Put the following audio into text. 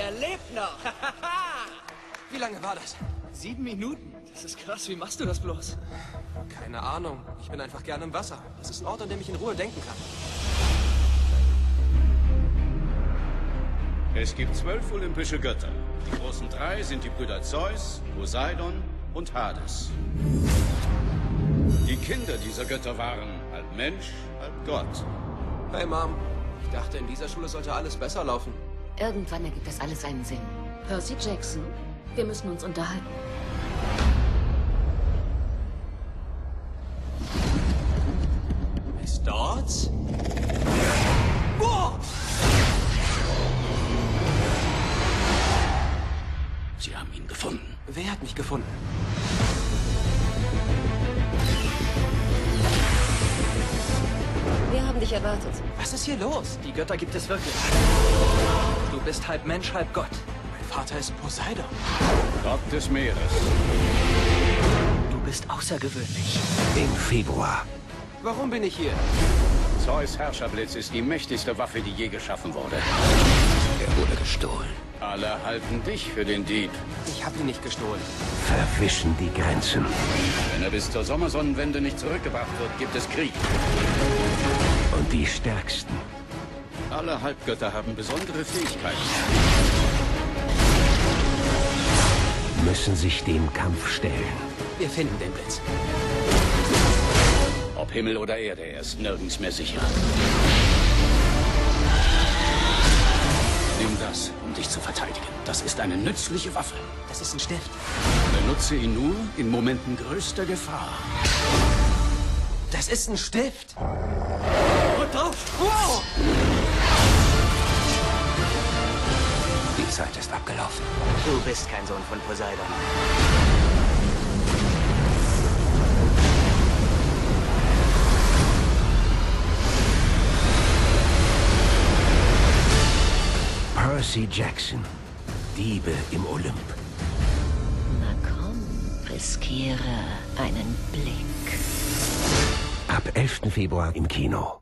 er lebt noch. Wie lange war das? 7 Minuten? Das ist krass. Wie machst du das bloß? Keine Ahnung. Ich bin einfach gerne im Wasser. Das ist ein Ort, an dem ich in Ruhe denken kann. Es gibt 12 olympische Götter. Die großen 3 sind die Brüder Zeus, Poseidon und Hades. Die Kinder dieser Götter waren halb Mensch, halb Gott. Hey Mom, ich dachte, in dieser Schule sollte alles besser laufen. Irgendwann ergibt das alles einen Sinn. Percy Jackson, wir müssen uns unterhalten. Miss Dodds? Wow! Sie haben ihn gefunden. Wer hat mich gefunden? Wir haben dich erwartet. Was ist hier los? Die Götter gibt es wirklich. Du bist halb Mensch, halb Gott. Mein Vater ist Poseidon. Gott des Meeres. Du bist außergewöhnlich. Im Februar. Warum bin ich hier? Zeus Herrscherblitz ist die mächtigste Waffe, die je geschaffen wurde. Er wurde gestohlen. Alle halten dich für den Dieb. Ich habe ihn nicht gestohlen. Verwischen die Grenzen. Wenn er bis zur Sommersonnenwende nicht zurückgebracht wird, gibt es Krieg. Und die Stärksten Alle Halbgötter haben besondere Fähigkeiten. müssen sich dem Kampf stellen. Wir finden den Blitz. Ob Himmel oder Erde, er ist nirgends mehr sicher. Nimm das, um dich zu verteidigen. Das ist eine nützliche Waffe. Das ist ein Stift. Benutze ihn nur in Momenten größter Gefahr. Das ist ein Stift. Und drauf. Wow! Die Zeit ist abgelaufen. Du bist kein Sohn von Poseidon. Percy Jackson. Diebe im Olymp. Na komm, riskiere einen Blick. Ab 11. Februar im Kino.